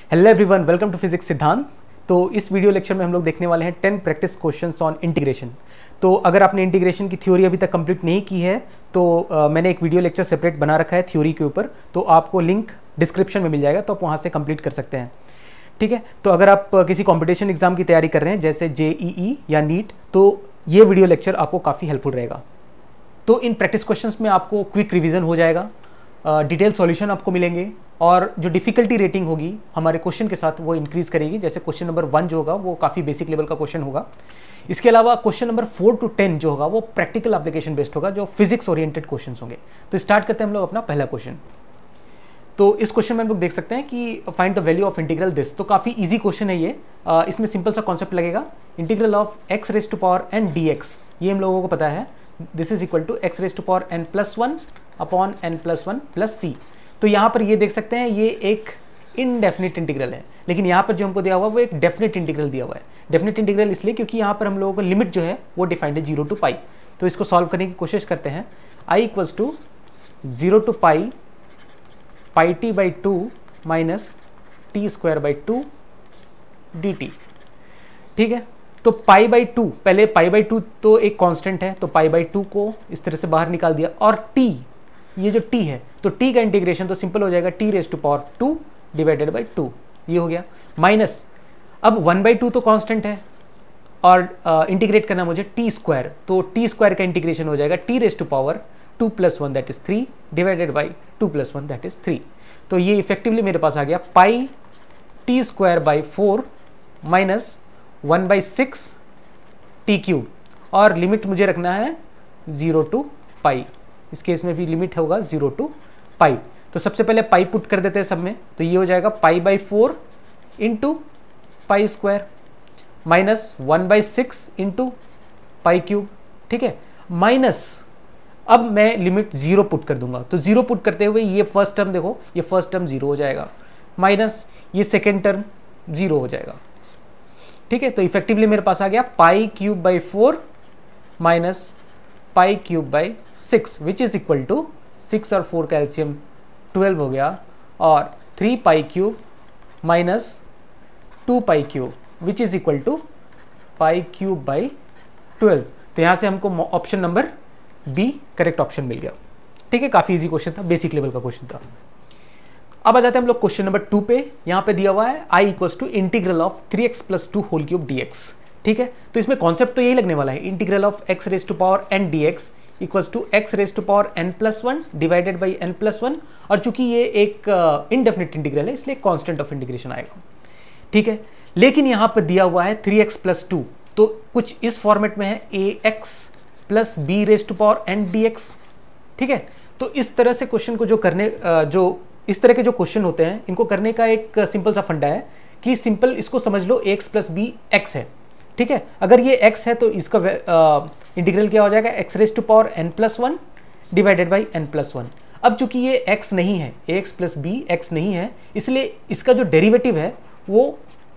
Hello everyone, welcome to physics Siddhant. तो इस video lecture में हम लोग देखने वाले हैं 10 प्रैक्टिस क्वेश्चंस ऑन इंटीग्रेशन। तो अगर आपने इंटीग्रेशन की थ्योरी अभी तक कंप्लीट नहीं की है तो मैंने एक वीडियो लेक्चर सेपरेट बना रखा है थ्योरी के ऊपर, तो आपको लिंक डिस्क्रिप्शन में मिल जाएगा, तो आप वहाँ से कंप्लीट कर सकते हैं। ठीक है, तो अगर आप किसी कॉम्पिटिशन एग्जाम की तैयारी कर रहे हैं जैसे JEE या नीट, तो ये वीडियो लेक्चर आपको काफ़ी हेल्पफुल रहेगा। तो इन प्रैक्टिस क्वेश्चंस में आपको क्विक रिवीजन हो जाएगा, डिटेल सॉल्यूशन आपको मिलेंगे और जो डिफ़िकल्टी रेटिंग होगी हमारे क्वेश्चन के साथ वो इंक्रीज़ करेगी। जैसे क्वेश्चन नंबर 1 जो होगा वो काफ़ी बेसिक लेवल का क्वेश्चन होगा। इसके अलावा क्वेश्चन नंबर 4 to 10 जो होगा वो प्रैक्टिकल एप्लीकेशन बेस्ड होगा, जो फिजिक्स ओरिएंटेड क्वेश्चन होंगे। तो स्टार्ट करते हैं हम लोग अपना पहला क्वेश्चन। तो इस क्वेश्चन में हम लोग देख सकते हैं कि find the value of integral this. तो काफ़ी ईजी क्वेश्चन है ये। इसमें सिंपल सा कॉन्सेप्ट लगेगा, integral of x raise to power n dx, ये हम लोगों को पता है। This is equal to x raise to power n+1 upon n+1 plus c। तो यहाँ पर ये देख सकते हैं ये एक इनडेफिनिट इंटीग्रल है, लेकिन यहाँ पर जो हमको दिया हुआ है वो एक डेफिनेट इंटीग्रल दिया हुआ है। डेफिनेट इंटीग्रल इसलिए क्योंकि यहाँ पर हम लोगों को लिमिट जो है वो डिफाइंड है 0 to पाई। तो इसको सॉल्व करने की कोशिश करते हैं। i equals to 0 to pi pi t by 2 minus t square by 2 dt। ठीक है, तो पाई बाई 2, पहले पाई बाई 2 तो एक कांस्टेंट है, तो पाई बाई 2 को इस तरह से बाहर निकाल दिया, और t, ये जो t है तो t का इंटीग्रेशन तो सिंपल हो जाएगा t raise to power 2 divided by 2, ये हो गया। माइनस अब 1/2 तो कांस्टेंट है और इंटीग्रेट करना मुझे t स्क्वायर, तो t स्क्वायर का इंटीग्रेशन हो जाएगा t raise to power 2 + 1 that is 3 divided by 2 + 1 that is 3। तो ये इफेक्टिवली मेरे पास आ गया pi t square by 4 minus 1/6 t cube, और लिमिट मुझे रखना है 0 to पाई। इस केस में भी लिमिट होगा 0 to पाई। तो सबसे पहले पाई पुट कर देते हैं सब में, तो ये हो जाएगा pi by 4 into pi square minus 1/6 into pi cube. ठीक है, माइनस अब मैं लिमिट 0 पुट कर दूंगा, तो 0 पुट करते हुए ये फर्स्ट टर्म देखो, ये फर्स्ट टर्म 0 हो जाएगा, माइनस ये सेकेंड टर्म 0 हो जाएगा। ठीक है, तो इफेक्टिवली मेरे पास आ गया pi cube by 4 minus pi cube by 6 which is equal to 6 और 4 का एलसीएम 12 हो गया, और 3 pi cube minus 2 pi cube which is equal to pi cube by 12। तो यहाँ से हमको option number B correct option मिल गया। ठीक है, काफ़ी इजी क्वेश्चन था, बेसिक लेवल का क्वेश्चन था। अब आ जाते हैं हम लोग क्वेश्चन नंबर 2 पे। यहाँ पे दिया हुआ है i equals to integral of 3x + 2 whole cube dx। ठीक है, तो इसमें कॉन्सेप्ट तो यही लगने वाला है, integral of x raise to power n dx equals to x raise to power n+1 divided by n+1, और चूंकि ये एक इनडेफिनिट इंटीग्रल है इसलिए कांस्टेंट ऑफ इंटीग्रेशन आएगा। ठीक है, लेकिन यहाँ पर दिया हुआ है 3x + 2, तो कुछ इस फॉर्मेट में है ax plus b raise to power n dx। ठीक है, तो इस तरह से क्वेश्चन को जो इस तरह के जो क्वेश्चन होते हैं इनको करने का एक सिंपल सा फंडा है कि सिंपल इसको समझ लो ax प्लस b x है। ठीक है, अगर ये x है तो इसका इंटीग्रल क्या हो जाएगा, x raise to power n+1 divided by n+1। अब चूंकि ये x नहीं है, ax प्लस b x नहीं है, इसलिए इसका जो डेरिवेटिव है वो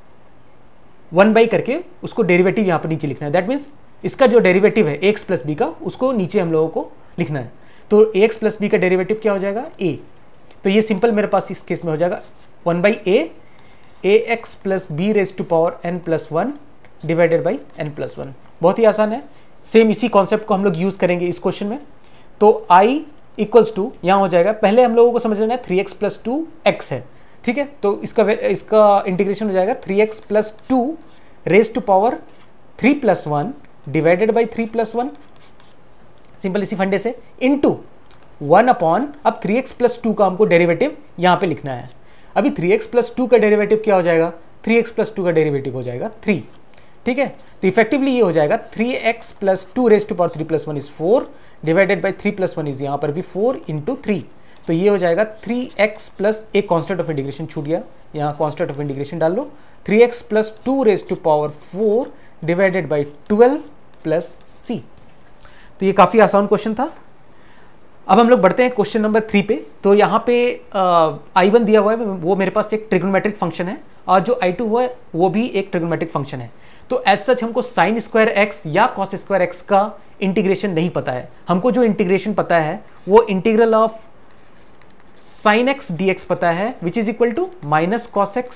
1 करके उसको डेरिवेटिव यहाँ पर नीचे लिखना है। दैट मीन्स इसका जो डेरिवेटिव है ax प्लस b का, उसको नीचे हम लोगों को लिखना है। तो ax प्लस b का डेरिवेटिव क्या हो जाएगा, a। तो ये सिंपल मेरे पास इस केस में हो जाएगा 1/a ax plus b raise to power n+1 divided by n+1। बहुत ही आसान है, सेम इसी कॉन्सेप्ट को हम लोग यूज करेंगे इस क्वेश्चन में। तो i इक्वल्स टू यहाँ हो जाएगा, पहले हम लोगों को समझ लेना है 3x + 2x है। ठीक है, तो इसका इंटीग्रेशन हो जाएगा 3x + 2 raise to power 3+1 divided by 3+1, simple इसी फंडे से, इनटू 1 अपॉन, अब 3x + 2 का हमको डेरिवेटिव यहाँ पे लिखना है। अभी 3x + 2 का डेरिवेटिव क्या हो जाएगा, 3x + 2 का डेरिवेटिव हो जाएगा 3। ठीक है, तो इफेक्टिवली ये हो जाएगा 3x + 2 raise to power 3+1 is 4 divided by 3+1 is यहाँ पर भी 4 इंटू 3। तो ये हो जाएगा 3x प्लस एक कॉन्स्टेंट ऑफ इंटीग्रेशन छूट गया, यहाँ कॉन्स्टेंट ऑफ इंटीग्रेशन डाल लो, 3x + 2 raise to power 4 divided by 12 plus c। तो ये काफ़ी आसान क्वेश्चन था। अब हम लोग बढ़ते हैं क्वेश्चन नंबर 3 पे। तो यहाँ पे I1 दिया हुआ है, वो मेरे पास एक ट्रिग्नोमेट्रिक फंक्शन है, और जो I2 हुआ है वो भी एक ट्रिग्नोमेट्रिक फंक्शन है। तो एज सच हमको sin स्क्वायर x या cos स्क्वायर x का इंटीग्रेशन नहीं पता है। हमको जो इंटीग्रेशन पता है वो integral of sin x dx पता है, which is equal to minus cos x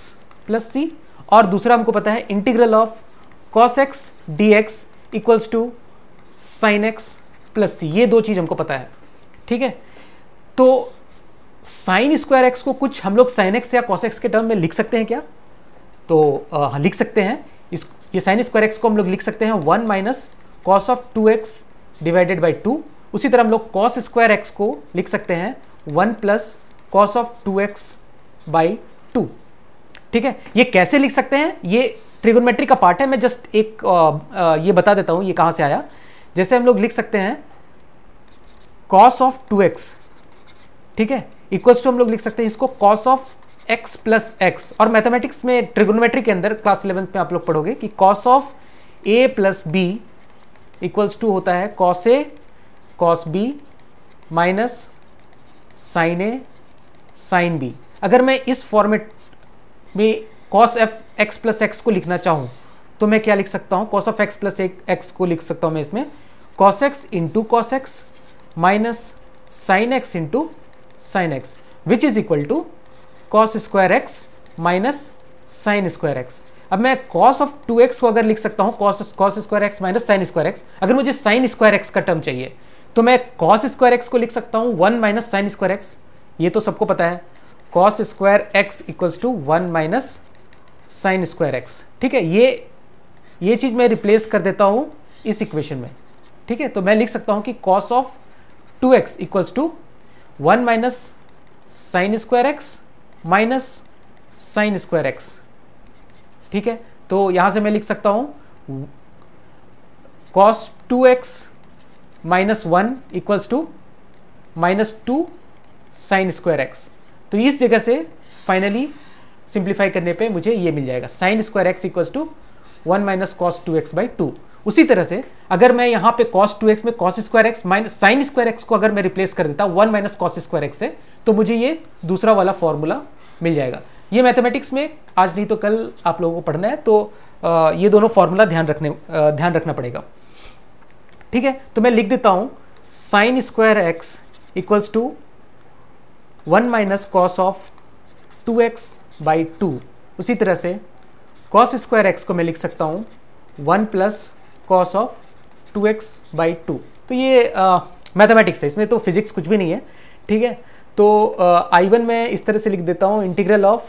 plus c, और दूसरा हमको पता है integral of cos x d x equals to sine x plus c, ये दो चीज़ हमको पता है। ठीक है, तो साइन स्क्वायर एक्स को कुछ हम लोग साइन एक्स या कॉस एक्स के टर्म में लिख सकते हैं क्या? तो लिख सकते हैं। ये साइन स्क्वायर एक्स को हम लोग लिख सकते हैं 1 minus cos of 2x divided by 2। उसी तरह हम लोग कॉस स्क्वायर एक्स को लिख सकते हैं 1 plus cos of 2x by 2। ठीक है, ये कैसे लिख सकते हैं, ये ट्रिगोनोमेट्री का पार्ट है। मैं जस्ट एक ये बता देता हूँ ये कहाँ से आया। जैसे हम लोग लिख सकते हैं कॉस ऑफ 2x, ठीक है, इक्वल्स टू हम लोग लिख सकते हैं इसको cos of x plus x. और मैथमेटिक्स में ट्रिगोनोमेट्री के अंदर क्लास 11th में आप लोग पढ़ोगे कि cos of a plus B equals to होता है cos A cos B minus sine A sine B. अगर मैं इस फॉर्मेट में cos of x plus x को लिखना चाहूँ तो मैं क्या लिख सकता हूँ, cos of x plus x को लिख सकता हूँ मैं इसमें cos x into cos x minus sine x into sine x which is equal to cos square x minus sine square x. अब मैं कॉस ऑफ 2x को अगर लिख सकता हूँ cos square x minus sine square x. अगर मुझे sine square x का टर्म चाहिए तो मैं कॉस स्क्वायर एक्स को लिख सकता हूँ 1 माइनस साइन स्क्वायर एक्स, ये तो सबको पता है, cos square x equals to 1 minus sine square x. ठीक है, ये चीज़ मैं रिप्लेस कर देता हूँ इस इक्वेशन में। ठीक है, तो मैं लिख सकता हूँ कि cos of 2x equals to 1 minus sine square x minus sine square x. ठीक है, तो यहां से मैं लिख सकता हूं cos 2x minus 1 equals to minus 2 sine square x. तो इस जगह से फाइनली सिंप्लीफाई करने पे मुझे ये मिल जाएगा sine square x equals to 1 minus cos 2x by 2। उसी तरह से अगर मैं यहाँ पे cos 2x में cos square x minus sine square x को अगर मैं रिप्लेस कर देता 1 माइनस कॉस स्क्वायर एक्स से, तो मुझे ये दूसरा वाला फॉर्मूला मिल जाएगा। ये मैथमेटिक्स में आज नहीं तो कल आप लोगों को पढ़ना है, तो ये दोनों फॉर्मूला ध्यान रखना पड़ेगा। ठीक है, तो मैं लिख देता हूँ sine square x equals to 1 minus cos of 2x by 2। उसी तरह से कॉस स्क्वायर एक्स को मैं लिख सकता हूँ 1 plus cos of 2x by 2। तो ये मैथमेटिक्स है, इसमें तो फिजिक्स कुछ भी नहीं है। ठीक है, तो I1 में इस तरह से लिख देता हूँ integral of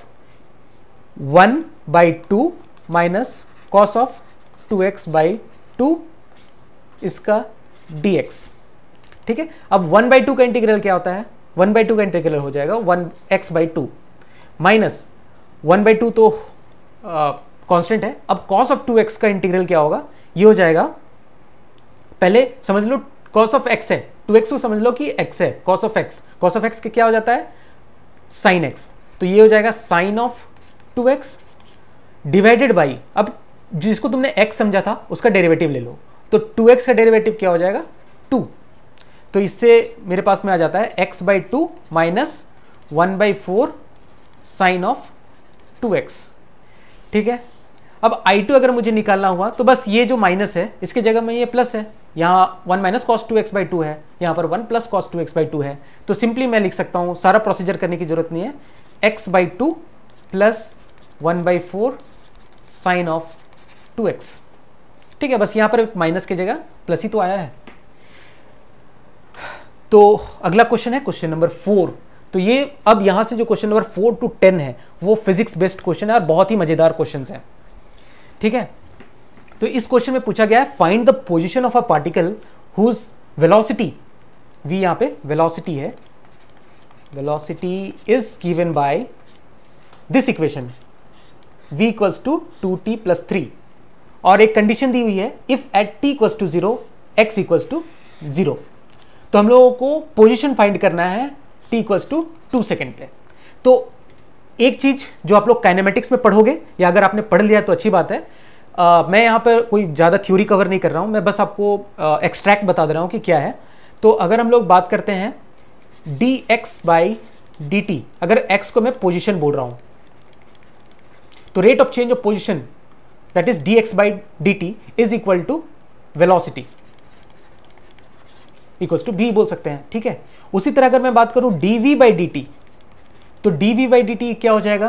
1 by 2 minus cos of 2x by 2 इसका dx। ठीक है, अब 1 बाई 2 का इंटीग्रल क्या होता है, 1 बाई 2 का इंटीग्रल हो जाएगा 1x बाई 2 माइनस 1 बाई 2 तो कांस्टेंट है। अब कॉस ऑफ 2x का इंटीग्रल क्या होगा, ये हो जाएगा, पहले समझ लो कॉस ऑफ x है, 2x को समझ लो कि x है, कॉस ऑफ x के क्या हो जाता है साइन x, तो ये हो जाएगा sign of 2x divided by, अब जिसको तुमने x समझा था उसका डेरिवेटिव ले लो, तो 2x का डेरिवेटिव क्या हो जाएगा 2। तो इससे मेरे पास में आ जाता है x by 2 minus 1 by 4 sine of 2x। ठीक है, अब I2 अगर मुझे निकालना हुआ तो बस ये जो माइनस है इसके जगह में ये प्लस है, यहाँ 1 माइनस कॉस 2x बाई 2 है, यहाँ पर 1 प्लस कॉस 2x बाई 2 है। तो सिंपली मैं लिख सकता हूँ, सारा प्रोसीजर करने की जरूरत नहीं है, x by 2 plus 1 by 4 sine of 2x। ठीक है, बस यहाँ पर माइनस की जगह प्लस ही तो आया है। तो अगला क्वेश्चन है क्वेश्चन नंबर 4। तो ये अब यहाँ से जो क्वेश्चन नंबर 4 to 10 है वो फिजिक्स बेस्ड क्वेश्चन है और बहुत ही मजेदार क्वेश्चन है। ठीक है, तो इस क्वेश्चन में पूछा गया है find the position of a particle whose velocity, v यहाँ पे वेलोसिटी है, velocity is given by this equation v equals to 2t plus 3, और एक कंडीशन दी हुई है if at t equals to 0 x equals to 0। तो हम लोगों को पोजीशन फाइंड करना है t इक्वल्स टू 2 सेकेंड पे। तो एक चीज जो आप लोग काइनेमेटिक्स में पढ़ोगे, या अगर आपने पढ़ लिया तो अच्छी बात है, मैं यहाँ पर कोई ज़्यादा थ्योरी कवर नहीं कर रहा हूँ, मैं बस आपको एक्सट्रैक्ट बता दे रहा हूँ कि क्या है। तो अगर हम लोग बात करते हैं dx बाई dt, अगर x को मैं पोजीशन बोल रहा हूँ तो rate of change of position that is dx by dt is equal to velocity equals to v बोल सकते हैं। ठीक है, उसी तरह अगर मैं बात करूँ dv बाई dt, तो dv बाई dt क्या हो जाएगा,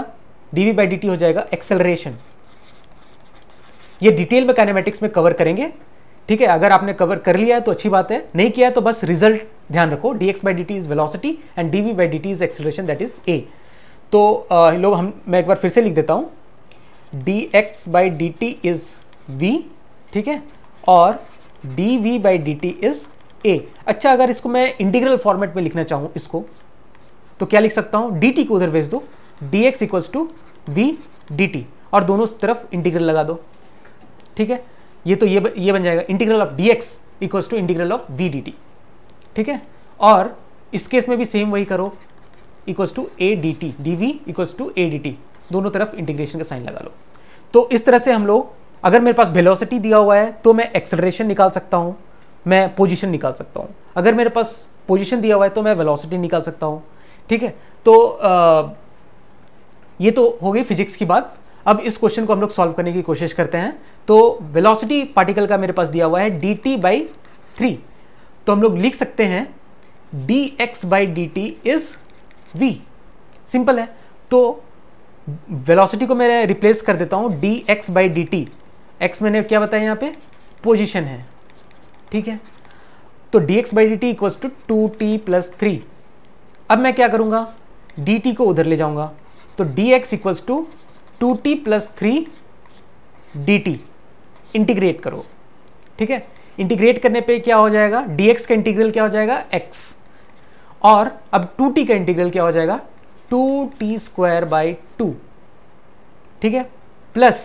dv बाई dt हो जाएगा एक्सेलरेशन। ये डिटेल में काइनेमेटिक्स में कवर करेंगे, ठीक है। अगर आपने कवर कर लिया है तो अच्छी बात है, नहीं किया है तो बस रिजल्ट ध्यान रखो, dx by dt is velocity and dv by dt is acceleration, that is a। तो मैं एक बार फिर से लिख देता हूँ, dx by dt is v, ठीक है, और dv by dt is a। अच्छा, अगर इसको मैं इंटीग्रल फॉर्मेट में लिखना चाहूँ इसको, तो क्या लिख सकता हूँ, dt को उधर भेज दो, dx equals to v dt, और दोनों तरफ इंटीग्रल लगा दो, ठीक है। ये बन जाएगा integral of dx equals to integral of v dt, ठीक है। और इस केस में भी सेम वही करो, equals to a dt, dv equals to a dt, दोनों तरफ इंटीग्रेशन का साइन लगा लो। तो इस तरह से हम लोग, अगर मेरे पास वेलोसिटी दिया हुआ है तो मैं एक्सेलरेशन निकाल सकता हूँ, मैं पोजीशन निकाल सकता हूँ। अगर मेरे पास पोजीशन दिया हुआ है तो मैं वेलोसिटी निकाल सकता हूँ, ठीक है। तो ये तो हो गई फिजिक्स की बात। अब इस क्वेश्चन को हम लोग सॉल्व करने की कोशिश करते हैं। तो वेलोसिटी पार्टिकल का मेरे पास दिया हुआ है dt बाई 3, तो हम लोग लिख सकते हैं dx by dt is v, simple है। तो वेलोसिटी को मैं रिप्लेस कर देता हूं dx बाई dt, x मैंने क्या बताया यहाँ पे, पोजीशन है, ठीक है। तो dx by dt equals to 2t plus 3। अब मैं क्या करूंगा, dt को उधर ले जाऊंगा, तो dx equals to 2t plus 3 dt, integrate करो, ठीक है। इंटीग्रेट करने पे क्या हो जाएगा, dx का इंटीग्रल क्या हो जाएगा, x, और अब 2t का इंटीग्रल क्या हो जाएगा, 2t स्क्वायर बाई 2, ठीक है, प्लस,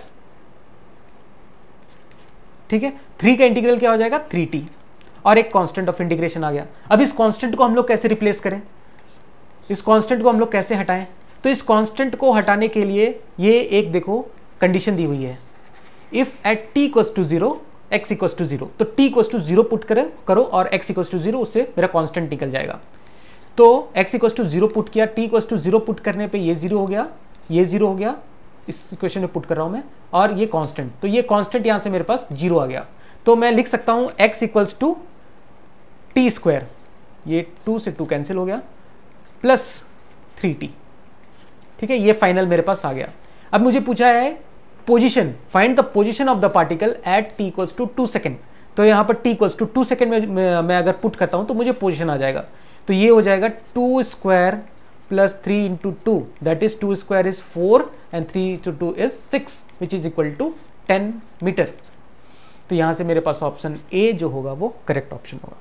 ठीक है, 3 का इंटीग्रल क्या हो जाएगा, 3t, और एक कांस्टेंट ऑफ इंटीग्रेशन आ गया। अब इस कांस्टेंट को हम लोग कैसे रिप्लेस करें, इस कांस्टेंट को हम लोग कैसे हटाएं, तो इस कांस्टेंट को हटाने के लिए ये एक देखो कंडीशन दी हुई है, if at t equals to 0 x equals to 0, तो t इक्वल्स टू 0 पुट करो और x इक्वल्स टू 0, उससे मेरा कांस्टेंट निकल जाएगा। तो x इक्वल्स टू 0 पुट किया, t इक्वल्स टू 0 पुट करने पे ये 0 हो गया, ये 0 हो गया, इस इक्वेशन में पुट कर रहा हूं मैं, और ये कांस्टेंट, तो ये कांस्टेंट यहां से मेरे पास 0 आ गया। तो मैं लिख सकता हूं x equals to T square, ये 2 से 2 कैंसिल हो गया, प्लस 3t, ठीक है। ये फाइनल मेरे पास आ गया। अब मुझे पूछा है position, find the position of the particle at t equals to 2 second. तो यहाँ पर t इक्वल्स टू 2 सेकेंड में मैं अगर पुट करता हूँ तो मुझे पोजीशन आ जाएगा। तो ये हो जाएगा 2 square plus 3 into 2, that is 2 square is 4 and 3 into 2 is 6, which is equal to 10 metre. तो यहाँ से मेरे पास ऑप्शन ए जो होगा वो करेक्ट ऑप्शन होगा।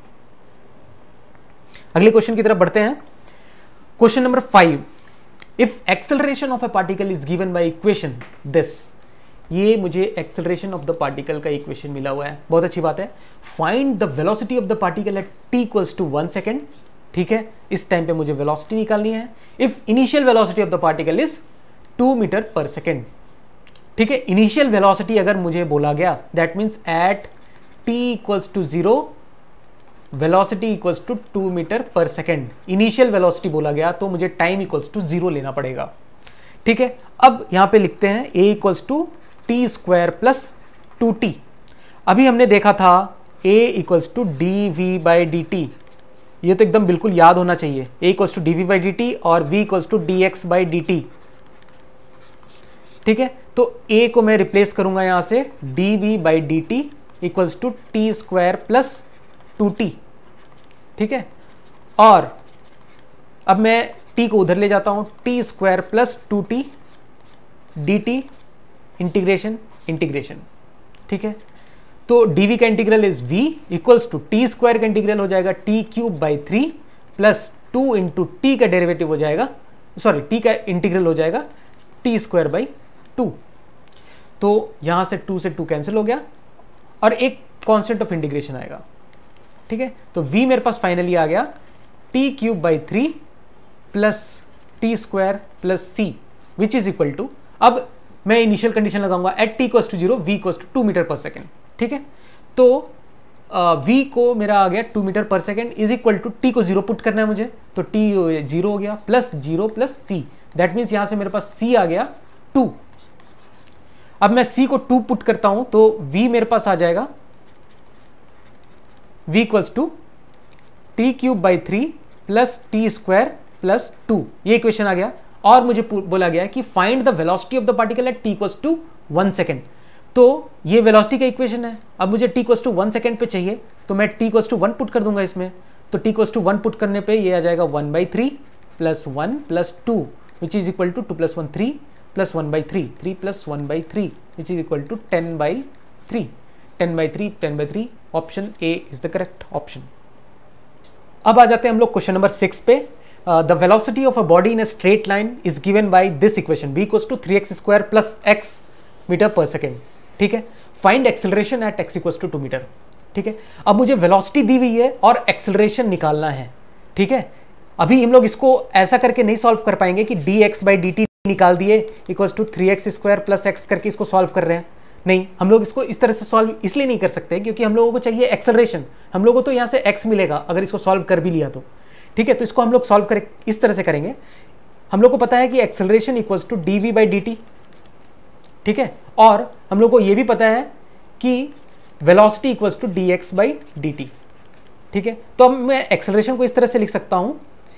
अगले क्वेश्चन की तरफ बढ़ते हैं। Question number 5, if acceleration of a particle is given by equation this, ये मुझे एक्सेलरेशन ऑफ द पार्टिकल का इक्वेशन मिला हुआ है, बहुत अच्छी बात है। Find the velocity of the particle at t equals to 1 second, ठीक है, इस टाइम पे मुझे वेलोसिटी निकालनी है। If initial velocity of the particle is 2 metre पर सेकेंड, ठीक है। इनिशियल वेलोसिटी अगर मुझे बोला गया, that means at t equals to 0 velocity equals to 2 metre पर सेकेंड, इनिशियल वेलोसिटी बोला गया तो मुझे टाइम इक्वल्स टू 0 लेना पड़ेगा, ठीक है। अब यहां पे लिखते हैं a equals to T square plus 2t। अभी हमने देखा था a equals to D V by D T, ये तो एकदम बिल्कुल याद होना चाहिए, a equals to D V by D T और v equals to D X by D T, ठीक है। तो a को मैं रिप्लेस करूंगा यहां से D V by D T equals to T square plus 2t, ठीक है। और अब मैं t को उधर ले जाता हूं, T square plus 2t D T, integration, ठीक है। तो dv का integral is v equals to T square का इंटीग्रल हो जाएगा t cube by 3 plus 2 into T का डेरिवेटिव हो जाएगा, सॉरी t का इंटीग्रल हो जाएगा टी स्क्वायर बाई 2। तो यहां से 2 से 2 कैंसिल हो गया और एक कांस्टेंट ऑफ इंटीग्रेशन आएगा, ठीक है। तो v मेरे पास फाइनली आ गया t cube by 3 plus T square plus C, which is equal to, अब मैं इनिशियल कंडीशन लगाऊंगा at t equals to 0 v equals to 2 metre पर सेकेंड, ठीक है। तो v को मेरा आ गया 2 मीटर पर second is equal to t को 0 पुट करना है मुझे, तो t 0 हो गया plus 0 plus c, that means यहां से मेरे पास c आ गया 2। अब मैं c को 2 पुट करता हूं तो v मेरे पास आ जाएगा v equals to T cube by 3 plus T square plus 2, ये इक्वेशन आ गया। और मुझे बोला गया है कि find the velocity of the particle at t equals to 1 second. तो ये वेलोसिटी का इक्वेशन है। अब मुझे t इक्वल्स टू 1 सेकेंड पे चाहिए, तो मैं t इक्वल्स टू 1 पुट कर दूंगा इसमें। तो t इक्वल्स टू 1 पुट करने पे ये आ जाएगा 1/3 plus 1 plus 2 which is equal to 2 plus 1 3 plus 1/3 3 plus 1/3 which is equal to 10/3 10/3 10/3। Option A is the correct option. अब आ जाते हैं हम लोग क्वेश्चन नंबर 6 पे। The velocity of a body in a straight line is given by this equation v equals to 3x² plus x metre पर second. ठीक है, find acceleration at x equals to 2 metre. ठीक है, अब मुझे velocity दी हुई है और एक्सेलरेशन निकालना है। ठीक है, अभी हम लोग इसको ऐसा करके नहीं सॉल्व कर पाएंगे कि dx/dt निकाल दिए equals to 3x² plus x करके इसको सॉल्व कर रहे हैं। नहीं, हम लोग इसको इस तरह से सॉल्व इसलिए नहीं कर सकते क्योंकि हम लोगों को चाहिए एक्सेलरेशन। हम लोगों को तो यहाँ से x मिलेगा अगर इसको सॉल्व कर भी लिया तो। ठीक है, तो इसको हम लोग सॉल्व करें इस तरह से करेंगे। हम लोग को पता है कि एक्सेलरेशन इक्वल्स टू dv/dt। ठीक है, और हम लोग को ये भी पता है कि वेलोसिटी इक्वल्स टू dx/dt। ठीक है, तो अब मैं एक्सेलरेशन को इस तरह से लिख सकता हूं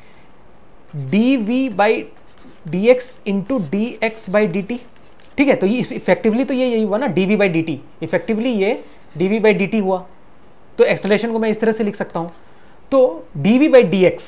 dv/dx इंटू dx/dt। ठीक है, तो ये इफेक्टिवली तो ये यही हुआ ना dv/dt, इफेक्टिवली ये dv/dt हुआ। तो एक्सेलरेशन को मैं इस तरह से लिख सकता हूं, तो dv/dx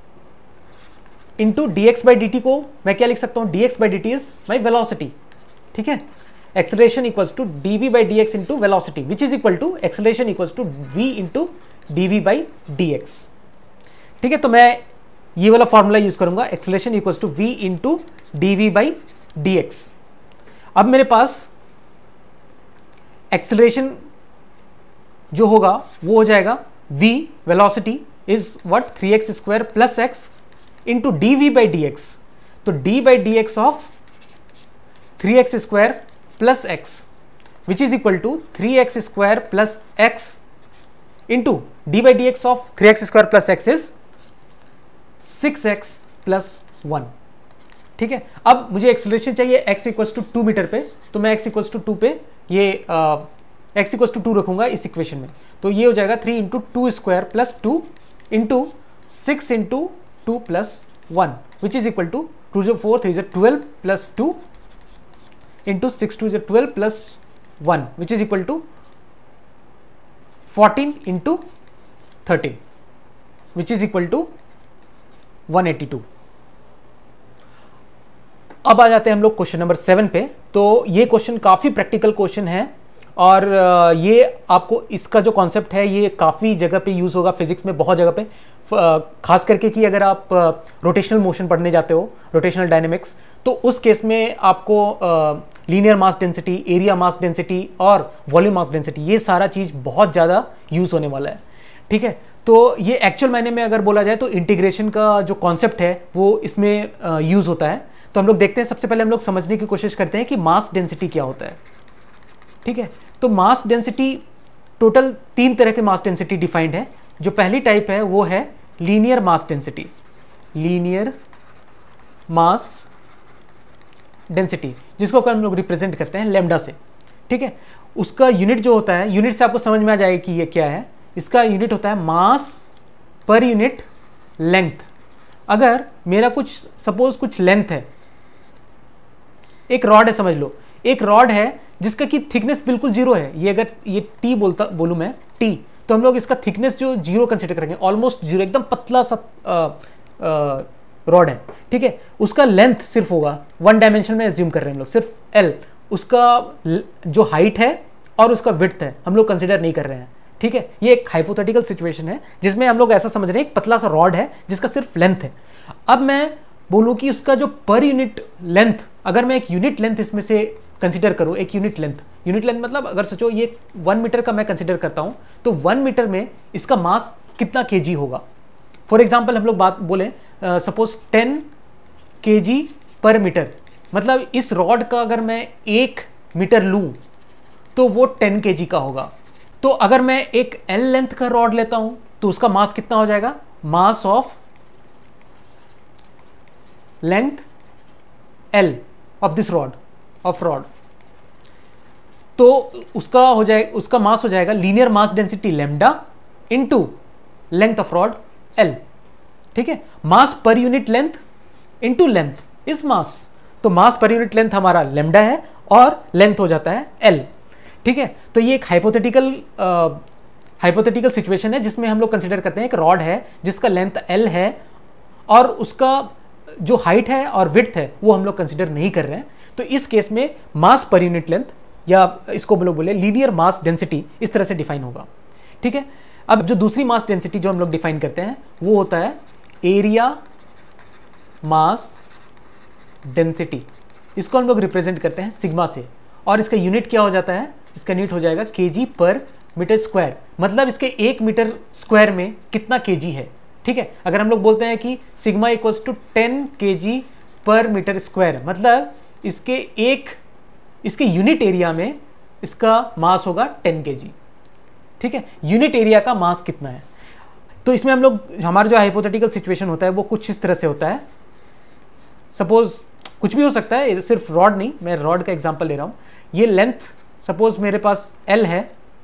इंटू dx/dt को मैं क्या लिख सकता हूं, dx/dt इज माई वेलोसिटी। ठीक है, acceleration equals to dv/dx into velocity which is equal to acceleration equals to v into dv/dx। ठीक है, तो मैं ये वाला फॉर्मूला यूज करूंगा, acceleration equals to v into dv/dx। अब मेरे पास एक्सेलरेशन जो होगा वो हो जाएगा v velocity is what 3x² plus x into dv/dx। तो d/dx of 3x² plus x which is equal to 3x² plus x into d/dx of 3x² plus x is 6x plus 1। ठीक है, अब मुझे एक्सेलरेशन चाहिए x equals to 2 metre पे, तो मैं x equals to 2 पे ये x इक्वल्स टू 2 रखूंगा इस इक्वेशन में। तो ये हो जाएगा 3 into 2² plus 2 into 6 into 2 plus 1 which is equal to 2 जो 4 3 12 plus 2 into 6 2 12 plus 1 which is equal to 14 into 13 which is equal to 182। अब आ जाते हैं हम लोग क्वेश्चन नंबर 7 पे। तो ये क्वेश्चन काफ़ी प्रैक्टिकल क्वेश्चन है और ये आपको इसका जो कॉन्सेप्ट है ये काफ़ी जगह पे यूज़ होगा फिजिक्स में, बहुत जगह पे, खास करके कि अगर आप रोटेशनल मोशन पढ़ने जाते हो, रोटेशनल डायनेमिक्स, तो उस केस में आपको linear mass density, area mass density और वॉल्यूम मास डेंसिटी ये सारा चीज़ बहुत ज़्यादा यूज़ होने वाला है। ठीक है, तो ये एक्चुअल मायने में अगर बोला जाए तो इंटीग्रेशन का जो कॉन्सेप्ट है वो इसमें यूज़ होता है। तो हम लोग देखते हैं, सबसे पहले हम लोग समझने की कोशिश करते हैं कि मास डेंसिटी क्या होता है। ठीक है, तो मास डेंसिटी टोटल 3 तरह के मास डेंसिटी डिफाइंड है। जो पहली टाइप है वो है linear mass density, linear mass density जिसको हम लोग रिप्रेजेंट करते हैं लैम्डा से। ठीक है, उसका यूनिट जो होता है, यूनिट से आपको समझ में आ जाएगा कि ये क्या है। इसका यूनिट होता है मास पर यूनिट लेंथ। अगर मेरा कुछ सपोज कुछ लेंथ है, एक रॉड है, समझ लो एक रॉड है जिसका कि थिकनेस बिल्कुल 0 है। ये अगर ये टी बोलूँ मैं टी, तो हम लोग इसका थिकनेस जो 0 कंसिडर करेंगे, ऑलमोस्ट 0, एकदम पतला सा रॉड है। ठीक है, उसका लेंथ सिर्फ होगा 1 डायमेंशन में एज्यूम कर रहे हैं हम लोग, सिर्फ L। उसका जो हाइट है और उसका विड्थ है हम लोग कंसिडर नहीं कर रहे हैं। ठीक है, ये एक हाइपोथेटिकल सिचुएशन है जिसमें हम लोग ऐसा समझ रहे हैं एक पतला सा रॉड है जिसका सिर्फ लेंथ है। अब मैं बोलूँ कि उसका जो पर यूनिट लेंथ, अगर मैं एक यूनिट लेंथ इसमें से कंसिडर करूँ, एक यूनिट लेंथ मतलब अगर सोचो ये 1 मीटर का मैं कंसिडर करता हूँ, तो 1 मीटर में इसका मास कितना kg होगा। फॉर एग्जाम्पल हम लोग बात बोले सपोज 10 kg पर मीटर, मतलब इस रॉड का अगर मैं 1 मीटर लूँ तो वो 10 kg का होगा। तो अगर मैं एक L लेंथ का रॉड लेता हूं तो उसका मास कितना हो जाएगा, mass of length L of this rod तो उसका हो जाएगा, उसका मास हो जाएगा linear mass density lambda into length of rod L। ठीक है, मास पर unit length into length is mass. तो मास पर यूनिट लेंथ हमारा लैम्डा है और लेंथ हो जाता है L। ठीक है, तो ये एक हाइपोथेटिकल सिचुएशन है जिसमें हम लोग कंसिडर करते हैं एक रॉड है जिसका लेंथ L है और उसका जो हाइट है और विड्थ है वो हम लोग कंसिडर नहीं कर रहे हैं। तो इस केस में मास पर यूनिट लेंथ या इसको हम लोग बोले लीनियर मास डेंसिटी इस तरह से डिफाइन होगा। ठीक है, अब जो दूसरी मास डेंसिटी जो हम लोग डिफाइन करते हैं वो होता है एरिया मास डेंसिटी। इसको हम लोग रिप्रेजेंट करते हैं सिग्मा से और इसका यूनिट क्या हो जाता है, इसका यूनिट हो जाएगा kg पर मीटर स्क्वायर। मतलब इसके 1 मीटर स्क्वायर में कितना kg है। ठीक है, अगर हम लोग बोलते हैं कि सिग्मा इक्वल्स टू 10 kg पर मीटर स्क्वायर, मतलब इसके यूनिट एरिया में इसका मास होगा 10 kg। ठीक है, यूनिट एरिया का मास कितना है। तो इसमें हम लोग हमारा जो हाइपोथेटिकल सिचुएशन होता है वो कुछ इस तरह से होता है। सपोज कुछ भी हो सकता है, सिर्फ रॉड नहीं, मैं रॉड का एग्जांपल ले रहा हूं। ये लेंथ सपोज मेरे पास L है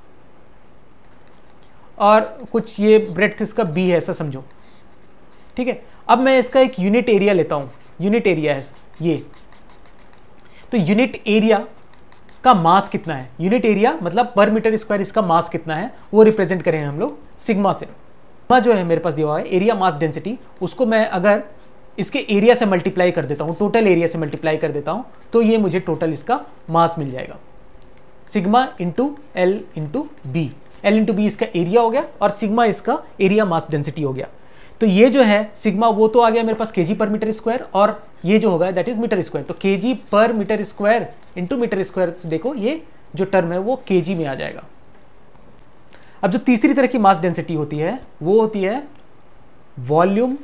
और कुछ ये ब्रेड्थ इसका B है, ऐसा समझो। ठीक है, अब मैं इसका एक यूनिट एरिया लेता हूं। यूनिट एरिया है ये, तो यूनिट एरिया का मास कितना है, यूनिट एरिया मतलब पर मीटर स्क्वायर इसका मास कितना है वो रिप्रेजेंट करेंगे हम लोग सिग्मा से। जो है मेरे पास दिया हुआ है एरिया मास डेंसिटी, उसको मैं अगर इसके एरिया से मल्टीप्लाई कर देता हूं, टोटल एरिया से मल्टीप्लाई कर देता हूं, तो ये मुझे टोटल इसका मास मिल जाएगा। Sigma into L into B. L into B इसका एरिया हो गया और सिग्मा इसका एरिया मास डेंसिटी हो गया। तो ये जो है सिग्मा वो तो आ गया मेरे पास kg पर मीटर स्क्वायर और ये जो होगा दैट इज मीटर स्क्वायर। तो kg पर metre square into metre square, देखो ये जो टर्म है वो kg में आ जाएगा। अब जो तीसरी तरह की मास डेंसिटी होती है वो होती है volume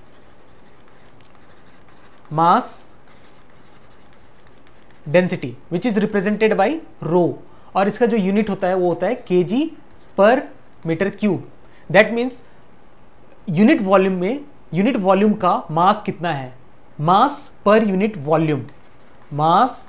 mass density which is represented by rho, और इसका जो यूनिट होता है वो होता है kg पर metre cube. That means unit volume में यूनिट वॉल्यूम का मास कितना है, मास पर यूनिट वॉल्यूम, मास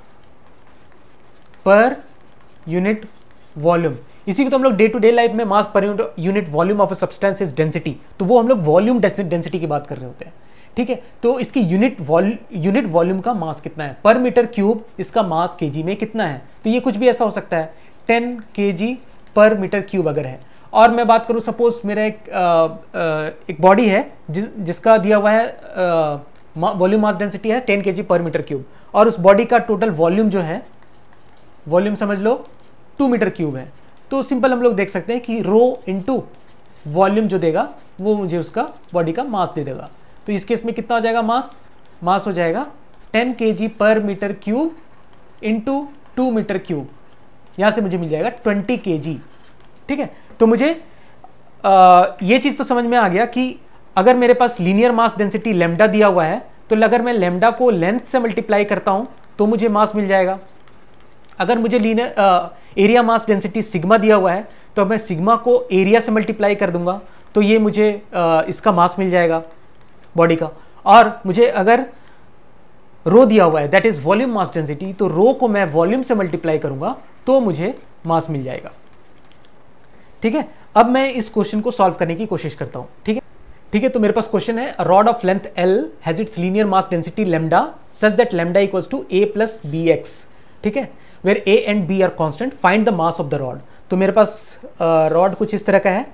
पर यूनिट वॉल्यूम। इसी को तो हम लोग डे टू डे लाइफ में मास पर unit volume of a substance is density, तो वो हम लोग वॉल्यूम डेंसिटी की बात कर रहे होते हैं। ठीक है, तो इसकी यूनिट वॉल्यूम का मास कितना है पर मीटर क्यूब, इसका मास kg में कितना है। तो ये कुछ भी ऐसा हो सकता है 10 kg पर मीटर क्यूब अगर है। और मैं बात करूं सपोज मेरा एक बॉडी है जिसका दिया हुआ है वॉल्यूम मास डेंसिटी है 10 kg पर मीटर क्यूब, और उस बॉडी का टोटल वॉल्यूम जो है, वॉल्यूम समझ लो 2 मीटर क्यूब है। तो सिंपल हम लोग देख सकते हैं कि रो इंटू वॉल्यूम जो देगा वो मुझे उसका बॉडी का मास दे देगा। तो इस केस में कितना हो जाएगा मास हो जाएगा 10 kg पर metre cube into 2 metre cube, यहाँ से मुझे मिल जाएगा 20 kg। ठीक है, तो मुझे ये चीज़ तो समझ में आ गया कि अगर मेरे पास लीनियर मास डेंसिटी लैम्डा दिया हुआ है तो अगर मैं लैम्डा को लेंथ से मल्टीप्लाई करता हूँ तो मुझे मास मिल जाएगा। अगर मुझे एरिया मास डेंसिटी सिग्मा दिया हुआ है तो मैं सिग्मा को एरिया से मल्टीप्लाई कर दूंगा तो ये मुझे इसका मास मिल जाएगा बॉडी का। और मुझे अगर रो दिया हुआ है that is volume mass density, तो रो को मैं वॉल्यूम से मल्टीप्लाई करूंगा तो मुझे मास मिल जाएगा। ठीक है, अब मैं इस क्वेश्चन को सॉल्व करने की कोशिश करता हूं। ठीक है, तो मेरे पास क्वेश्चन है rod of length L has its linear mass density lambda such that lambda equals to a plus bx। ठीक है, where a and b are constant, find the mass of the rod. तो मेरे पास rod कुछ इस तरह का है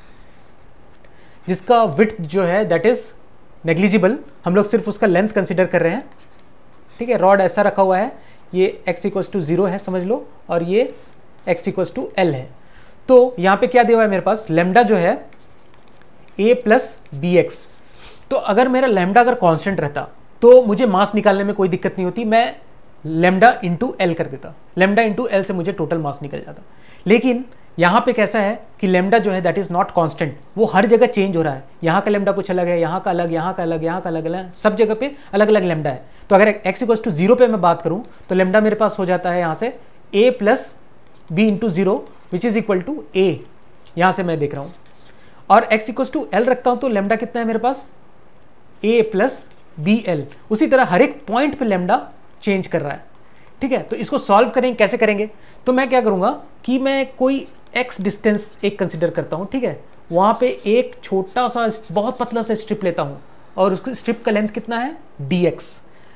जिसका विड्थ जो है दैट इज नेग्लिजिबल, हम लोग सिर्फ उसका लेंथ कंसिडर कर रहे हैं। ठीक है, रॉड ऐसा रखा हुआ है, ये x इक्वल्स टू 0 है समझ लो, और ये x इक्वल्स टू L है। तो यहाँ पे क्या दिया हुआ है मेरे पास, लैम्डा जो है a प्लस bx। तो अगर मेरा लैम्डा अगर कांस्टेंट रहता तो मुझे मास निकालने में कोई दिक्कत नहीं होती, मैं लैम्डा इंटू एल कर देता, लैम्डा इंटू एल से मुझे टोटल मास निकल जाता। लेकिन यहाँ पे कैसा है कि लैम्डा जो है दैट इज नॉट कांस्टेंट, वो हर जगह चेंज हो रहा है। यहाँ का लैम्डा कुछ अलग है, यहाँ का अलग, यहाँ का अलग, यहाँ का अलग अलग, सब जगह पे अलग अलग लैम्डा है। तो अगर x इक्वल्स टू 0 पे मैं बात करूँ तो लैम्डा मेरे पास हो जाता है यहाँ से a plus B into 0 which is equal to a, यहाँ से मैं देख रहा हूँ। और x इक्वल्स टू l रखता हूँ तो लैम्डा कितना है मेरे पास a प्लस बी एल। उसी तरह हर एक पॉइंट पे लैम्डा चेंज कर रहा है। ठीक है, तो इसको सॉल्व करेंगे, कैसे करेंगे, तो मैं क्या करूँगा कि मैं कोई x डिस्टेंस एक कंसिडर करता हूँ। ठीक है, वहाँ पे एक छोटा सा बहुत पतला सा स्ट्रिप लेता हूँ और उसकी स्ट्रिप का लेंथ कितना है dx।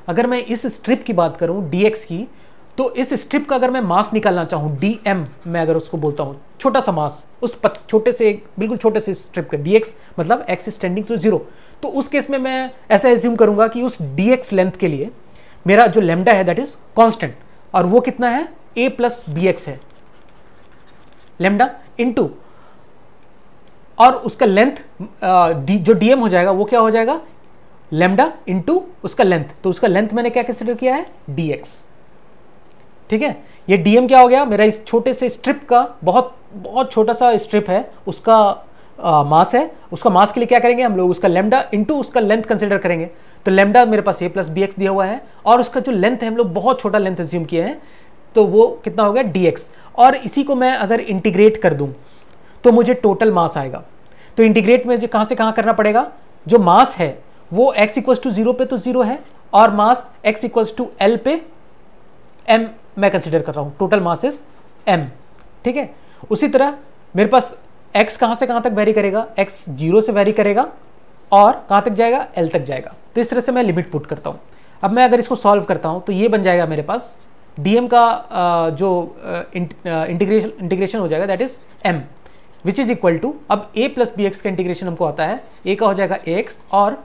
अगर मैं इस स्ट्रिप की बात करूं dx की, तो इस स्ट्रिप का अगर मैं मास निकालना चाहूं dm, मैं अगर उसको बोलता हूं छोटा सा मास उस छोटे से, बिल्कुल छोटे से स्ट्रिप का, dx मतलब x इज टेंडिंग टू 0, तो उस केस में मैं ऐसा एज्यूम करूंगा कि उस dx लेंथ के लिए मेरा जो लेमडा है दैट इज कांस्टेंट, और वो कितना है, a प्लस bx है लेमडा इनटू, और उसका लेंथ जो dm हो जाएगा वो क्या हो जाएगा, लेमडा इनटू उसका लेंथ, तो उसका लेंथ मैंने क्या कंसिडर किया है, dx। ठीक है, ये dm क्या हो गया, मेरा इस छोटे से स्ट्रिप का, बहुत बहुत छोटा सा स्ट्रिप है, उसका मास है, उसका मास के लिए क्या करेंगे हम लोग, उसका लेमडा इनटू उसका लेंथ कंसिडर करेंगे। तो लेमडा मेरे पास a प्लस bx दिया हुआ है, और उसका जो लेंथ है हम लोग बहुत छोटा लेंथ एज्यूम किए हैं, तो वो कितना हो गया dx, और इसी को मैं अगर इंटीग्रेट कर दूं तो मुझे टोटल मास आएगा। तो इंटीग्रेट में जो कहाँ से कहाँ करना पड़ेगा, जो मास है वो x इक्वल्स टू 0 पे तो 0 है, और mass x equals to l पे m मैं कंसिडर कर रहा हूँ, टोटल मास इज m। ठीक है, उसी तरह मेरे पास x कहाँ से कहाँ तक वेरी करेगा, x 0 से वेरी करेगा और कहाँ तक जाएगा, l तक जाएगा। तो इस तरह से मैं लिमिट पुट करता हूँ। अब मैं अगर इसको सॉल्व करता हूँ तो ये बन जाएगा मेरे पास dm का जो इंटीग्रेशन हो जाएगा that is m, which is equal to, अब a प्लस bx का इंटीग्रेशन हमको आता है, a का हो जाएगा ax और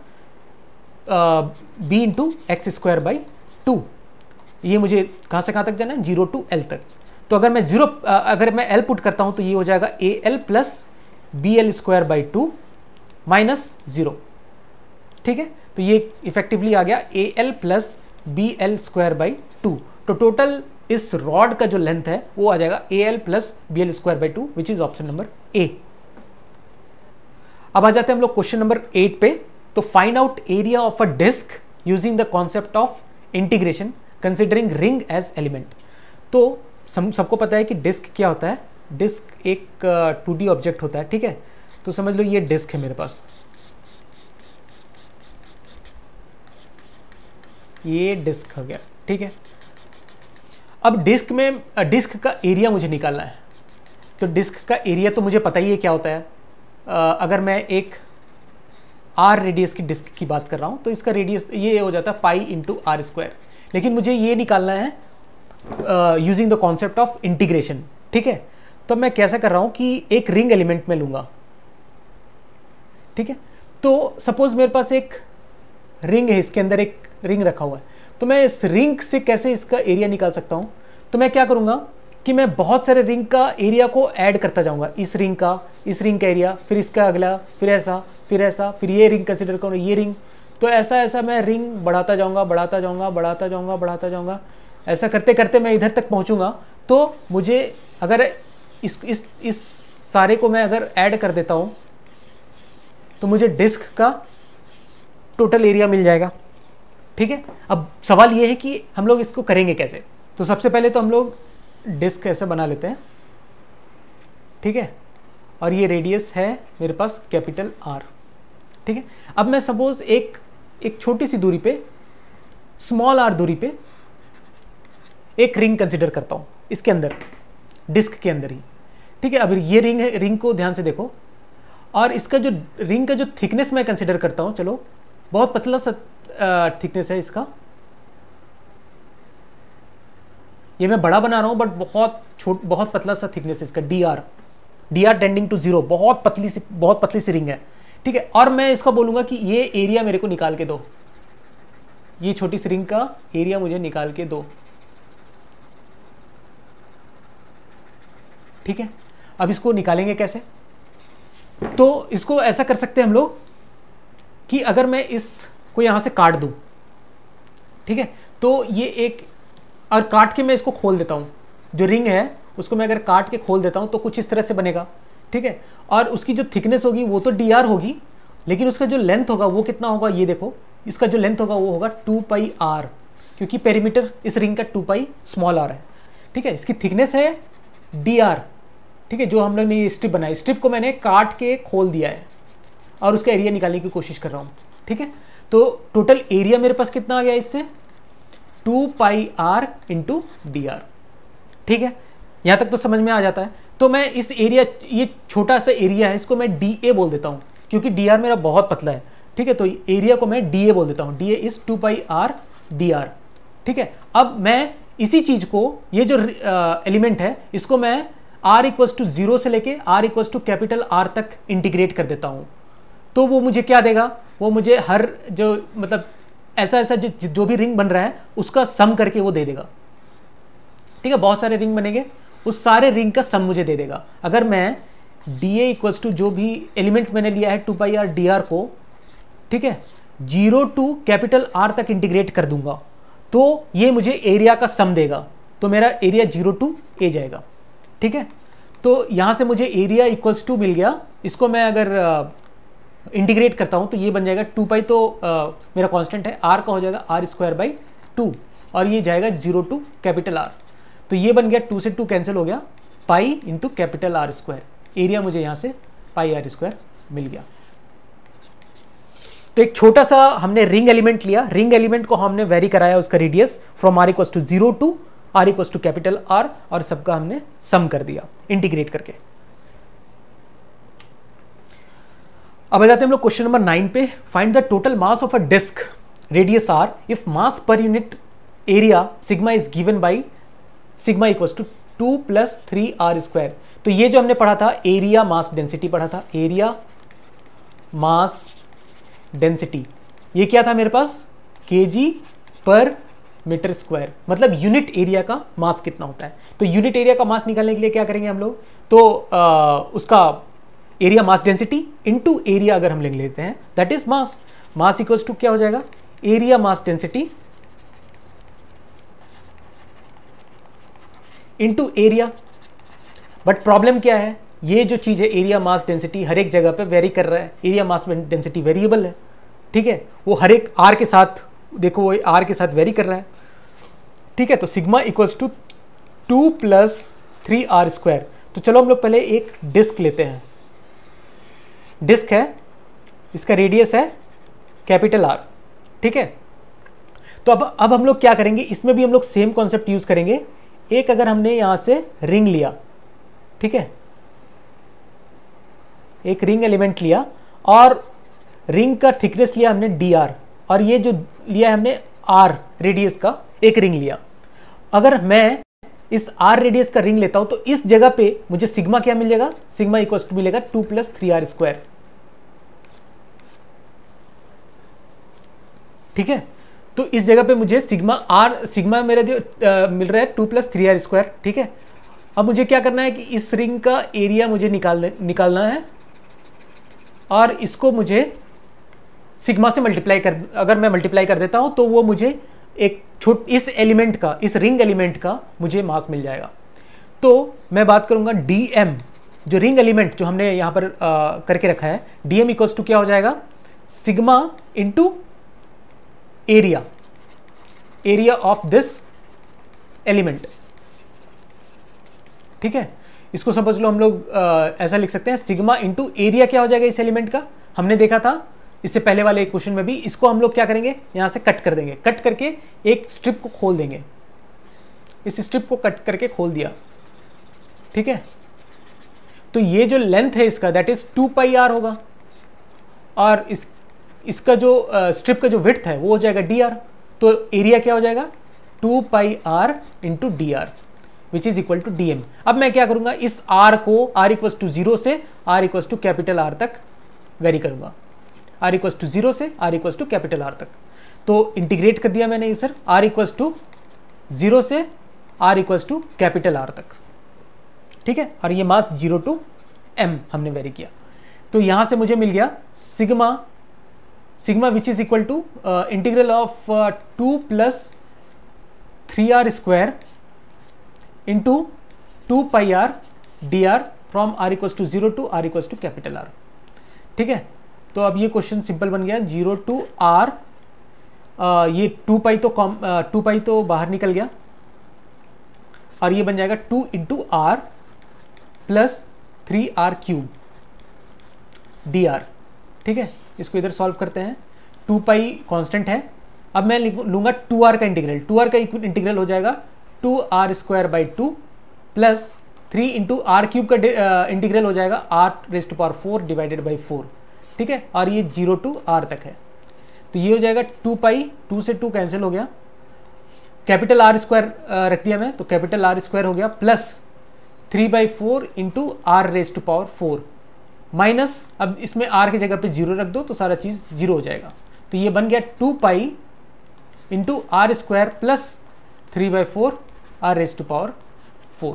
b into X square by 2, ये मुझे कहाँ से कहाँ तक जाना है, 0 टू l तक। तो अगर मैं अगर मैं l पुट करता हूँ तो ये हो जाएगा al plus bl square by 2 minus 0। ठीक है, तो ये इफेक्टिवली आ गया al plus bl square by 2। तो टोटल इस रॉड का जो लेंथ है वो आ जाएगा al plus bl square by 2, which is option number A. अब आ जाते हैं हम लोग क्वेश्चन नंबर 8 पे। तो find out area of a disc using the concept of integration considering ring as element. तो सबको पता है कि डिस्क क्या होता है, डिस्क एक 2D ऑब्जेक्ट होता है। ठीक है, तो समझ लो ये डिस्क है मेरे पास, ये डिस्क हो गया। ठीक है, अब डिस्क में डिस्क का एरिया मुझे निकालना है। तो डिस्क का एरिया तो मुझे पता ही है क्या होता है। अगर मैं एक r रेडियस की डिस्क की बात कर रहा हूँ तो इसका रेडियस ये हो जाता है पाई इंटू आर स्क्वायर, लेकिन मुझे ये निकालना है using the concept of integration. ठीक है, तो मैं कैसा कर रहा हूँ कि एक रिंग एलिमेंट में लूँगा। ठीक है, तो सपोज मेरे पास एक रिंग है, इसके अंदर एक रिंग रखा हुआ है, तो मैं इस रिंग से कैसे इसका एरिया निकाल सकता हूँ। तो मैं क्या करूँगा कि मैं बहुत सारे रिंग का एरिया को ऐड करता जाऊँगा, इस रिंग का एरिया, फिर इसका अगला, फिर ऐसा, फिर ऐसा, फिर ये रिंग कंसिडर करूँ, ये रिंग, तो ऐसा ऐसा मैं रिंग बढ़ाता जाऊँगा। ऐसा करते करते मैं इधर तक पहुँचूँगा। तो मुझे अगर इस सारे को मैं अगर ऐड कर देता हूँ तो मुझे डिस्क का टोटल एरिया मिल जाएगा। ठीक है, अब सवाल ये है कि हम लोग इसको करेंगे कैसे। तो सबसे पहले तो हम लोग डिस्क ऐसे बना लेते हैं। ठीक है, और ये रेडियस है मेरे पास कैपिटल R। ठीक है, अब मैं सपोज एक छोटी सी दूरी पे, स्मॉल r दूरी पे एक रिंग कंसिडर करता हूँ, इसके अंदर, डिस्क के अंदर ही। ठीक है, अब ये रिंग है, रिंग को ध्यान से देखो, और इसका जो रिंग का जो थिकनेस मैं कंसिडर करता हूँ, चलो बहुत पतला सा थिकनेस है इसका, ये मैं बड़ा बना रहा हूँ बट बहुत पतला सा थिकनेस है इसका, dr टेंडिंग टू 0, बहुत पतली सी रिंग है। ठीक है, और मैं इसका बोलूँगा कि ये एरिया मेरे को निकाल के दो, ये छोटी सी रिंग का एरिया मुझे निकाल के दो। ठीक है, अब इसको निकालेंगे कैसे। तो इसको ऐसा कर सकते हैं हम लोग कि अगर मैं इसको यहाँ से काट दूँ, ठीक है, तो ये एक, और काट के मैं इसको खोल देता हूँ, जो रिंग है उसको मैं अगर काट के खोल देता हूँ तो कुछ इस तरह से बनेगा। ठीक है, और उसकी जो थिकनेस होगी वो तो dr होगी, लेकिन उसका जो लेंथ होगा वो कितना होगा, ये देखो, इसका जो लेंथ होगा वो होगा 2 पाई r, क्योंकि पेरीमीटर इस रिंग का 2 पाई स्मॉल r है। ठीक है, इसकी थिकनेस है dr। ठीक है, जो हम लोग ने ये स्ट्रिप बनाई, स्ट्रिप को मैंने काट के खोल दिया है और उसका एरिया निकालने की कोशिश कर रहा हूँ। ठीक है, तो टोटल एरिया मेरे पास कितना आ गया इससे, 2 पाई r इंटू dr। ठीक है, यहाँ तक तो समझ में आ जाता है। तो मैं इस एरिया, ये छोटा सा एरिया है, इसको मैं dA बोल देता हूँ, क्योंकि dr मेरा बहुत पतला है। ठीक है, तो एरिया को मैं dA बोल देता हूँ, dA is 2 pi r D R. ठीक है, अब मैं इसी चीज को, ये जो एलिमेंट है इसको मैं r इक्वल्स टू 0 से लेके r equals to capital R तक इंटीग्रेट कर देता हूं, तो वो मुझे क्या देगा, वो मुझे हर जो मतलब ऐसा ऐसा जो भी रिंग बन रहा है उसका सम करके वो दे देगा। ठीक है, बहुत सारे रिंग बनेंगे, उस सारे रिंग का सम मुझे दे देगा। अगर मैं डी ए इक्वल्स टू जो भी एलिमेंट मैंने लिया है 2 पाई आर डी आर को, ठीक है, 0 टू कैपिटल R तक इंटीग्रेट कर दूंगा तो ये मुझे एरिया का सम देगा, तो मेरा एरिया 0 टू ए जाएगा। ठीक है, तो यहां से मुझे एरिया इक्वल्स टू मिल गया। इसको मैं अगर इंटीग्रेट करता हूं तो ये बन जाएगा 2 पाई, तो मेरा कांस्टेंट है r का हो जाएगा r स्क्वायर बाई 2 और ये जाएगा 0 टू कैपिटल R, तो ये बन गया 2 से 2 कैंसिल हो गया, pi into capital R square. Area मुझे यहाँ से पाई R स्क्वायर मिल गया। तो एक छोटा सा हमने रिंग एलिमेंट लिया, रिंग एलिमेंट को हमने वेरी कराया उसका radius from r equals to 0 to r equals to capital R और सबका हमने सम कर दिया इंटीग्रेट करके। अब आ जाते हैं हम लोग क्वेश्चन नंबर 9 पे। Find the total mass of a disc radius r if mass पर unit area sigma is given by sigma equals to 2 plus 3r square. तो ये जो हमने पढ़ा था एरिया मास डेंसिटी पढ़ा था, एरिया मास डेंसिटी, ये क्या था मेरे पास, केजी पर मीटर स्क्वायर, मतलब यूनिट एरिया का मास कितना होता है। तो यूनिट एरिया का मास निकालने के लिए क्या करेंगे हम लोग, तो उसका area mass density into area अगर हम लिख लेते हैं that is mass, mass equals to क्या हो जाएगा, area mass density into area. But problem क्या है, ये जो चीज़ है एरिया मास डेंसिटी हर एक जगह पे वेरी कर रहा है, एरिया मास डेंसिटी वेरिएबल है। ठीक है, वो हर एक आर के साथ, देखो वो आर के साथ वेरी कर रहा है। ठीक है, तो sigma equals to 2 plus 3r square. तो चलो हम लोग पहले एक डिस्क लेते हैं, डिस्क है, इसका रेडियस है कैपिटल R। ठीक है, तो अब हम लोग क्या करेंगे, इसमें भी हम लोग सेम कॉन्सेप्ट यूज करेंगे। एक अगर हमने यहां से रिंग लिया, ठीक है, एक रिंग एलिमेंट लिया और रिंग का थिकनेस लिया हमने dr और ये जो लिया हमने r रेडियस का एक रिंग लिया। अगर मैं इस r रेडियस का रिंग लेता हूं तो इस जगह पे मुझे सिग्मा क्या मिल जाएगा, सिग्मा इक्वल टू मिलेगा 2 प्लस 3r स्क्वायर। ठीक है, तो इस जगह पे मुझे सिग्मा मेरा जो मिल रहा है 2 प्लस 3r स्क्वायर। ठीक है, अब मुझे क्या करना है कि इस रिंग का एरिया मुझे निकालना है और इसको मुझे सिग्मा से मल्टीप्लाई कर, अगर मैं मल्टीप्लाई कर देता हूं तो वो मुझे एक इस एलिमेंट का, इस रिंग एलिमेंट का मुझे मास मिल जाएगा। तो मैं बात करूंगा dm, जो रिंग एलिमेंट जो हमने यहां पर करके रखा है, dm इक्वल्स टू क्या हो जाएगा, sigma into area, area of this element. ठीक है, इसको समझ लो हम लोग ऐसा लिख सकते हैं, सिग्मा इंटू एरिया क्या हो जाएगा इस एलिमेंट का, हमने देखा था इससे पहले वाले क्वेश्चन में भी। इसको हम लोग क्या करेंगे, यहां से कट कर देंगे, कट करके एक स्ट्रिप को खोल देंगे, इस स्ट्रिप को कट करके खोल दिया। ठीक है, तो ये जो लेंथ है इसका दैट इज 2 पाई आर होगा और इसका जो स्ट्रिप का जो विड्थ है वो हो जाएगा dr। तो एरिया क्या हो जाएगा, 2 pi r into D R which is equal to dm। अब मैं क्या करूंगा, इस r को r इक्वल्स टू 0 से r equals to capital R तक वेरी करूंगा, r इक्वल्स टू 0 से r equals to capital R तक। तो इंटीग्रेट कर दिया मैंने इधर r इक्वल्स टू 0 से r equals to capital R तक। ठीक है, और ये मास 0 टू m हमने वेरी किया। तो यहां से मुझे मिल गया sigma which is equal to integral of 2 plus 3r square into 2 pi R D R from r equals to 0 to r equals to capital R। ठीक है, तो अब ये क्वेश्चन सिंपल बन गया, 0 टू r, ये 2 पाई तो बाहर निकल गया और ये बन जाएगा 2 into r plus 3r cube D R. ठीक है, इसको इधर सॉल्व करते हैं, 2 पाई कांस्टेंट है। अब मैं लूंगा 2r का इंटीग्रल, 2r का इंटीग्रल हो जाएगा 2r square by 2 plus 3 into R cube का इंटीग्रल हो जाएगा r raise to power 4 divided by 4। ठीक है, और ये 0 टू r तक है, तो ये हो जाएगा 2 पाई, 2 से 2 कैंसिल हो गया, कैपिटल आर स्क्वायर रख दिया मैं, तो कैपिटल आर स्क्वायर हो गया plus 3/4 into R raise to power 4 minus, अब इसमें आर की जगह पे 0 रख दो तो सारा चीज़ 0 हो जाएगा। तो ये बन गया 2 pi into R square plus 3/4 R raise to power 4।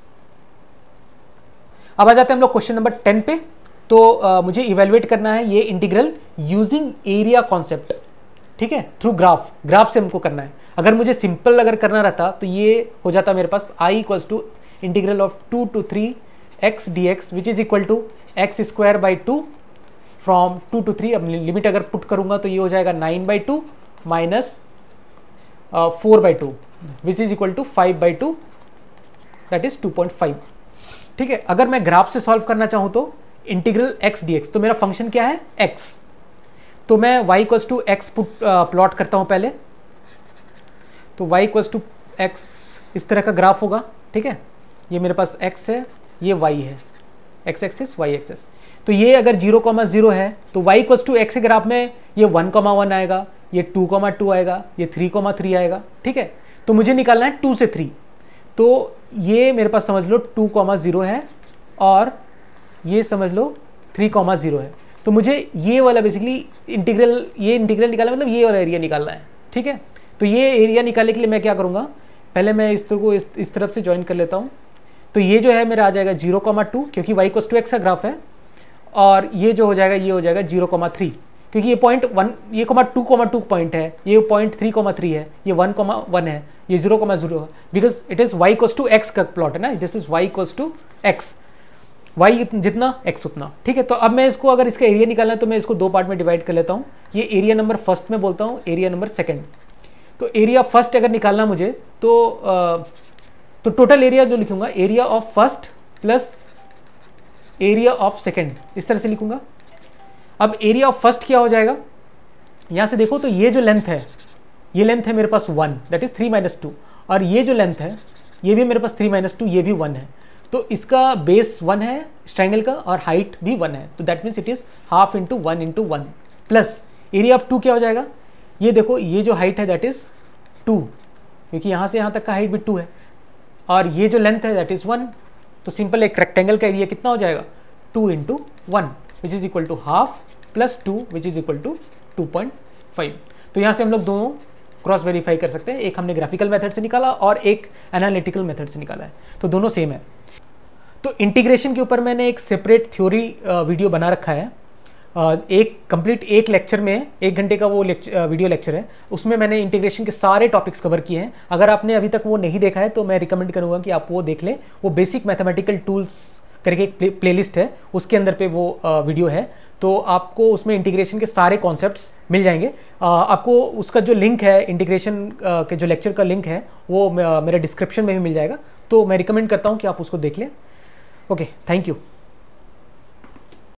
अब आ जाते हैं हम लोग क्वेश्चन नंबर 10 पे। तो मुझे इवेलुएट करना है ये इंटीग्रल यूजिंग एरिया कॉन्सेप्ट, ठीक है, थ्रू ग्राफ से हमको करना है। अगर मुझे सिंपल अगर करना रहता तो ये हो जाता मेरे पास I equals to integral of 2 to 3 x dx which is equal to x square by 2 from 2 to 3। अब लिमिट अगर पुट करूंगा तो ये हो जाएगा 9/2 minus 4/2 which is equal to 5/2 that is 2.5। ठीक है, अगर मैं ग्राफ से सॉल्व करना चाहूँ तो इंटीग्रल x dx, तो मेरा फंक्शन क्या है x, तो मैं y equals to x plot करता हूँ पहले। तो y इक्वल्स टू एक्स इस तरह का ग्राफ होगा, ठीक है, ये मेरे पास x है, ये y है, x एक्सिस y एक्सिस। तो ये अगर 0,0 है तो y इक्वल्स टू एक्स के ग्राफ में ये 1,1 आएगा, ये 2,2 आएगा, ये 3,3 आएगा, ठीक है। तो मुझे निकालना है 2 से 3, तो ये मेरे पास समझ लो 2,0 है और ये समझ लो 3,0 है। तो मुझे ये वाला बेसिकली इंटीग्रल, ये इंटीग्रल निकालना मतलब ये वाला एरिया निकालना है, ठीक है। तो ये एरिया निकालने के लिए मैं क्या करूँगा, पहले मैं इस को इस तरफ से ज्वाइन कर लेता हूँ। तो ये जो है मेरा आ जाएगा 0,2 क्योंकि y इक्वल्स टू एक्स का ग्राफ है, और ये जो हो जाएगा ये हो जाएगा 0,3 क्योंकि ये पॉइंट 1, ये 2,2 पॉइंट है, ये पॉइंट 3,3 है, ये 1,1 है, ये 0,0 है, because it is y equals to x का प्लॉट है ना, this is y equals to x, y जितना x उतना, ठीक है। तो अब मैं इसको अगर इसका एरिया निकालना है तो मैं इसको 2 पार्ट में डिवाइड कर लेता हूँ। ये एरिया नंबर फर्स्ट में बोलता हूँ, एरिया नंबर सेकंड। तो एरिया फर्स्ट अगर निकालना मुझे तो टोटल एरिया जो लिखूंगा area of first plus area of second, इस तरह से लिखूंगा। अब एरिया ऑफ फर्स्ट क्या हो जाएगा, यहाँ से देखो तो ये जो लेंथ है, ये लेंथ है मेरे पास 1 दैट इज 3 - 2, और ये जो लेंथ है ये भी मेरे पास 3 - 2, ये भी 1 है। तो इसका बेस 1 है इस ट्राइंगल का और हाइट भी 1 है, तो that means it is half into 1 × 1 plus area of 2 क्या हो जाएगा, ये देखो ये जो हाइट है दैट इज 2 क्योंकि यहाँ से यहाँ तक का हाइट भी 2 है, और ये जो लेंथ है दैट इज 1। तो सिंपल एक रेक्टेंगल का एरिया कितना हो जाएगा 2 × 1 which is equal to half plus 2 which is equal to 2.5। तो यहाँ से हम लोग दोनों क्रॉस वेरीफाई कर सकते हैं, एक हमने ग्राफिकल मेथड से निकाला और एक एनालिटिकल मेथड से निकाला है, तो दोनों सेम है। तो इंटीग्रेशन के ऊपर मैंने एक सेपरेट थ्योरी वीडियो बना रखा है, एक कंप्लीट एक लेक्चर में 1 घंटे का वो वीडियो लेक्चर है, उसमें मैंने इंटीग्रेशन के सारे टॉपिक्स कवर किए हैं। अगर आपने अभी तक वो नहीं देखा है तो मैं रिकमेंड करूँगा कि आप वो देख लें। वो बेसिक मैथमेटिकल टूल्स करके एक प्लेलिस्ट है, उसके अंदर पे वो वीडियो है, तो आपको उसमें इंटीग्रेशन के सारे कॉन्सेप्ट्स मिल जाएंगे। आपको उसका जो लिंक है इंटीग्रेशन के जो लेक्चर का लिंक है वो मेरे डिस्क्रिप्शन में भी मिल जाएगा, तो मैं रिकमेंड करता हूँ कि आप उसको देख लें। Okay, thank you.